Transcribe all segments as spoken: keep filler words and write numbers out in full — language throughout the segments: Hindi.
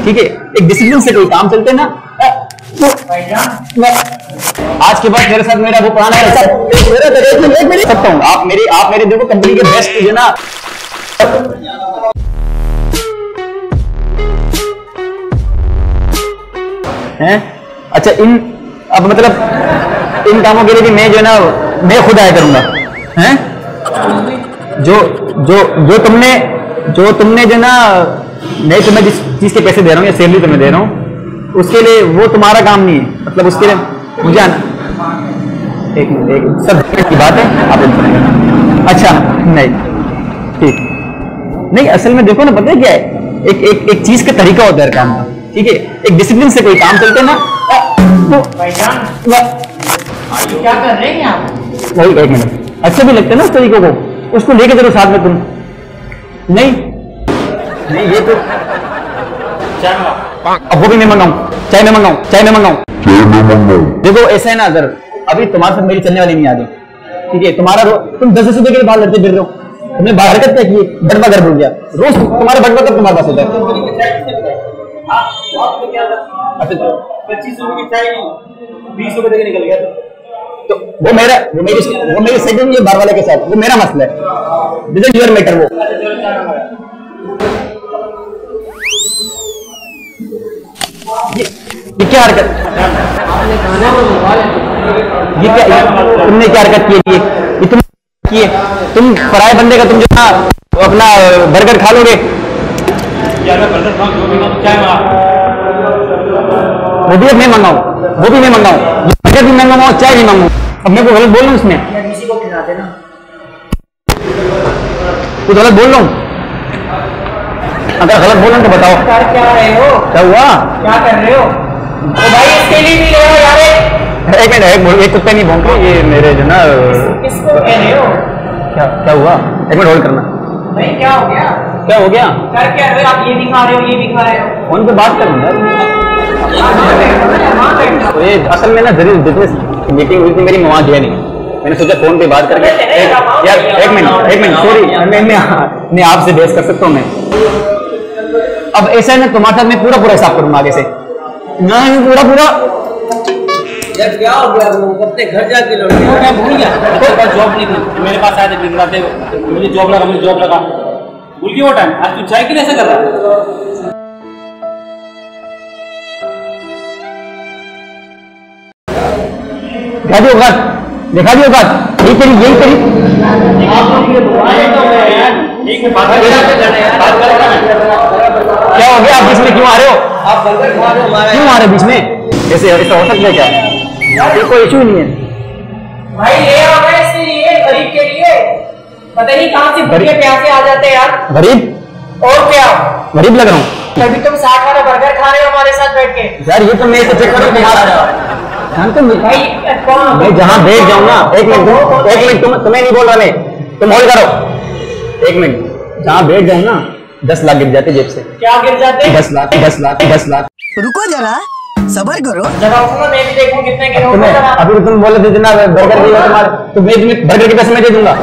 ठीक है, एक डिसिप्लिन से कोई काम चलते ना। आज के बाद मेरे साथ मेरा वो पुराना है सर, एक मिनट सकता हूँ। आप मेरी आप मेरे देखो कंपनी के बेस्ट है ना। हैं अच्छा, इन अब मतलब इन कामों के लिए भी मैं जो है ना मैं खुद आया करूंगा। हैं जो जो जो तुमने जो तुमने जो ना मैं तुम्हें जिस चीज के पैसे दे रहा हूँ या सैलरी तुम्हें दे रहा हूँ उसके लिए वो तुम्हारा काम नहीं है। मतलब उसके लिए मुझे आना एक मिनट एक सब की बात है आप सुनेंगे। अच्छा नहीं ठीक नहीं, असल में देखो ना पता है क्या है, एक एक एक चीज का तरीका होता है काम का। ठीक है, एक डिसिप्लिन से कोई काम चलते ना। क्या कर रहे हैं आप? वही एक मिनट अच्छा भी लगता है ना उस तरीकों को, उसको लेके चलो साथ में तुम। नहीं नहीं ये तो अब वो भी मैं मंगाऊं, चाय मैं मंगाऊं, चाय मैं मंगाऊं। देखो ऐसा है ना, अगर अभी तुम्हारे साथ मेरी चलने वाली नहीं आगे, ठीक है, तुम्हारा तुम दस दस रुपए के लिए बाहर लड़ते फिर रहे हो, तुमने बाहर हरकत क्या की, बटवा घर भूल गया। रोज तुम्हारा बटवा कब तुम्हारे पास होता है? पच्चीस रुपए की चाय बीस रुपए देके निकल गया तो वो मेरा वो मेरी वो मेरी सेटिंग है बार वाले के साथ, वो मेरा मसला है, दिस इज योर मैटर। वो ये, ये क्या हरकत, ये क्या तुमने क्या हरकत की है? ये तुम किए तुम पराये बंदे का तुम जो ना अपना बर्गर खा लोगे। वो भी अब मैं मंगाऊं, वो भी मैं मंगाऊं, बर्गर भी मैं मंगाऊं, चाय भी मंगाऊं। अब मैं को गलत बोल रहा हूँ उसमें? किसी को खिलाते ना कुछ गलत बोल रहा हूँ? अगर गलत बोल रहा हूँ तो बताओ। कर क्या रहे हो? क्या हुआ? क्या कर रहे हो? तो भाई इसके लिए भी ले आओ यार। एक मिनट एक एक कुत्ते नहीं भौंके, ये मेरे जो ना किसको कह रहे हो? क्या क्या हुआ? एक मिनट होल्ड करना। भाई क्या हो गया? क्या हो गया? कर क्या रहे हो आप? ये भी खा रहे हो, ये भी खा रहे हो। फोन पे बात करूँ यार। तो ये असल में ना जरूर बिजनेस मीटिंग हुई थी मेरी, वहाँ गया नहीं, मैंने सोचा फोन पे बात करके एक, यार एक मिनट एक मिनट सॉरी, मैं मैं मैं आपसे बहस कर सकता हूँ मैं। अब ऐसा है ना, तुम्हारे साथ मैं पूरा पूरा हिसाब करूंगा आगे से ना, पूरा पूरा। यार क्या हो गया? वो अपने घर जाके लौट गया। मैं भूल गया, जॉब नहीं थी मेरे पास, आए थे दिन रात मुझे जॉब लगा, मुझे जॉब लगा भूल गया वो टाइम। आज तू चाय के लिए ऐसा कर रहा है? दिखा दी औकात, दिखा दी औकात, यही तेरी यही तेरी क्या हो गया? आप बीच में क्यों आ रहे हो? आप बर्गर खा रहे हो हमारा, क्यों आ रहे हो बीच में? ऐसे ऐसा हो सकता है क्या? ये कोई इशू नहीं है भाई, ले आओ ना इसके लिए, गरीब के लिए। पता नहीं कहाँ से भूखे प्यासे आ जाते हैं यार। गरीब? और क्या गरीब लग रहा हूँ? तभी तुम साठ वाला बर्गर खा रहे हो हमारे साथ बैठ के। यार ये तो मैं इसे चेक करूँ जानते हो भाई कौन? मैं जहाँ बैठ जाऊँ ना, एक मिनट एक मिनट तुम तुम्हें नहीं बोल रहा मैं, तुम होल्ड करो एक मिनट। जहाँ बैठ जाऊँ ना दस लाख गिर जाते जेब से। क्या गिर जाते? दस लाख दस लाख दस लाख। रुको जरा सबर करो। जरा उठो, मैं भी देखूं कितने गिरे होंगे। तुम्हें अभी तुम बोले थे ना बर्गर दिया तुम्हारे, तो मैं तुम्हें बर्गर के पैसे मैं दे दूंगा।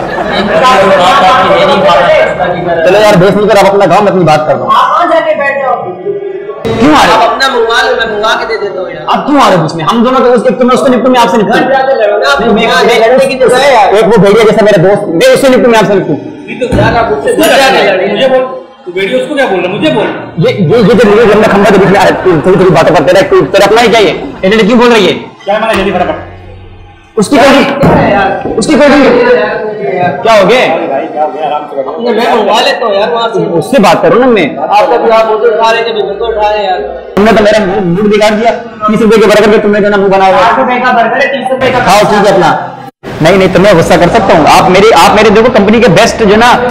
चलो यार बेस नहीं कर, आप अपना गाँव में अपनी बात कर रहा हूँ। आप वहाँ जाके बैठ जाओ। क्यों आ रहे हो? अपना मंगवा लो, मैं मंगवा के दे देता हूँ यार। आप क्यों आ रहे हो बीच में? हम दोनों तो उसके तुम उससे निपटूं, मैं आपसे निपटूं। घर जाके लड़ो ना, नहीं, मैं- यहाँ मैं- लड़ने की जगह है यार। एक वो भेड़िया जैसा मेरा दोस्त, मैं उससे निपटूं, मैं आपसे निपटूं। तो यार आप उससे घर जाके लड़े। मुझे बोल, तू वीडियो उसको क्या बोल रहा है? मुझे बोल। ये ये ये जो मुझे लंबा खंबा के बीच में आ रहा है, थोड़ी थोड़ी बातें करते रहे, तू तेरा अपना ही क्या ये? इन्हें क्यों बोल रही है? क्या माना जल्दी फटाफट। उसकी कोई उसकी कोई क्या हो गया? भाई क्या हो गया? आराम से बैठो। मैं मंगवा लेता हूँ यार वहाँ से। उससे बात करूँ ना मैं। आप कभी आप उधर खा रहे थे, मैं तो उठा रहे यार। तुमने तो मेरा मूड बिगाड़ दिया। तीस रुपए के बर्गर पे तुमने जो ना मुंह बनाया आठ रुपए का बर्गर है, तीस रुपए का खाओ, ठीक है अपना। नहीं नहीं तो मैं गुस्सा कर सकता हूँ। आप मेरी आप मेरे देखो कंपनी के बेस्ट जो ना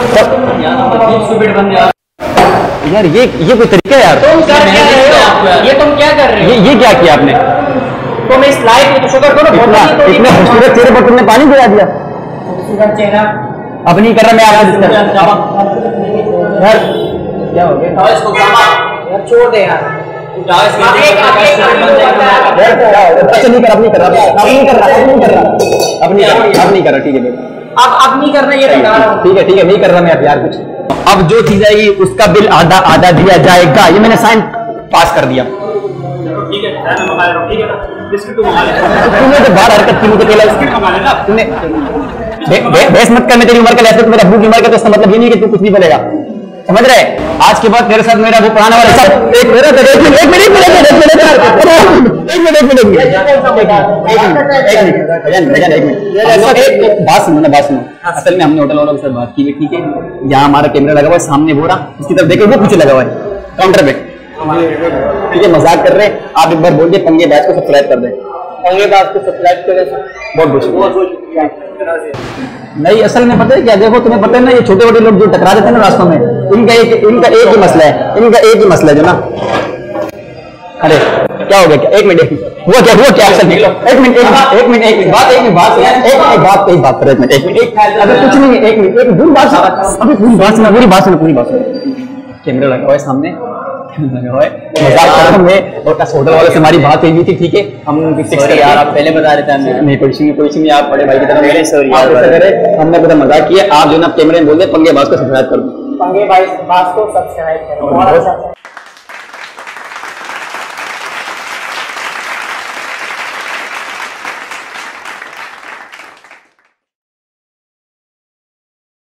यार, ये ये कोई तरीका है यार? तुम कर क्या रहे हो? ये तुम क्या कर रहे हो? ये ये क्या किया आपने? तुम इस लाइफ में शुगर करो। इतना इतने खूबसूरत चेहरे पर तुमने पानी गिरा दिया। खूबसूरत चेहरा अब नहीं कर रहा मैं आपसे यार। क्या हो गया? इसको यार छोड़ दे यार। अच्छा नहीं कर अब नहीं कर रहा अब नहीं कर रहा अब नहीं कर रहा अब नहीं कर रहा अब नहीं कर रहा ठीक है अब अब नहीं करना, ये बता रहा हूँ। ठीक है ठीक है नहीं कर रहा मैं अब यार कुछ। अब जो चीज आएगी उसका बिल आधा आधा दिया जाएगा, ये मैंने साइन पास कर दिया। ठीक है मैं मंगा ले रहा हूँ, ठीक है ना, बिस्किट तो मंगा ले। तूने तो बाहर हरकत की मुझे केला बिस्किट मंगा लेना। तूने बहस मत कर, मैं तेरी उम्र का ऐसे तो मेरा अब्बू की उम्र का, तो इसका मतलब ये नहीं कि तू कुछ नहीं बोलेगा, समझ रहे? आज के बाद तेरे साथ मेरा वो पुराना वाला सब एक मेरा तो एक मिनट एक मिनट एक मिनट एक मिनट एक मिनट एक मिनट एक मिनट एक बात सुनो ना, बात सुनो। असल में हमने होटल वालों के साथ बात की है, ठीक है, यहाँ हमारा कैमरा लगा हुआ है, सामने बोरा उसकी तरफ देखे, वो पीछे लगा हुआ है काउंटर पे, ठीक है, मजाक कर रहे हैं। आप एक बार बोल दिए पंगे बैच को सब्सक्राइब कर दें, पंगे बैच को सब्सक्राइब करें, बहुत बहुत नहीं। असल में पता है क्या, देखो तुम्हें पता है ना, ये छोटे छोटे लोग जो टकरा जाते हैं ना रास्तों में, इनका एक इनका एक ही मसला है, इनका एक ही मसला है जो ना, अरे क्या हो गया, क्या एक मिनट हुआ क्या हुआ क्या असल में, एक मिनट एक मिनट एक मिनट बात एक मिनट बात एक एक बात एक बात करो, एक मिनट एक मिनट अगर कुछ नहीं है, एक मिनट एक पूरी बात अभी पूरी बात सुना पूरी बात सुना पूरी बात सुना। कैमरा लगा हुआ है सामने, लगा हुआ है, मजाक कर रहा हूं मैं, और होटल वाले से हमारी बात हुई थी, ठीक है, हम फिक्स कर यार, आप पहले बता रहे थे हमें, नहीं कोई नहीं कोई नहीं, आप बड़े भाई की तरह मेरे सॉरी आप ऐसा करें, हमने पूरा मजाक किया, आप जो ना कैमरे में बोल दे पंगे बाज को सब्सक्राइब कर दो, पंगे बाज को सब्सक्राइब करो।